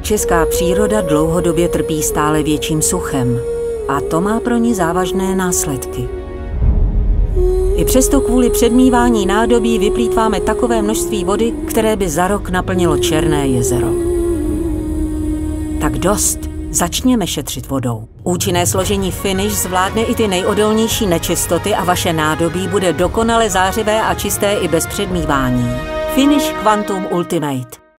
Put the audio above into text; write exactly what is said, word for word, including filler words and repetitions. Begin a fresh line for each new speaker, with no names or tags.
Česká příroda dlouhodobě trpí stále větším suchem a to má pro ní závažné následky. I přesto kvůli předmívání nádobí vyplýtváme takové množství vody, které by za rok naplnilo Černé jezero. Tak dost, začněme šetřit vodou. Účinné složení Finish zvládne i ty nejodolnější nečistoty a vaše nádobí bude dokonale zářivé a čisté i bez předmívání. Finish Quantum Ultimate.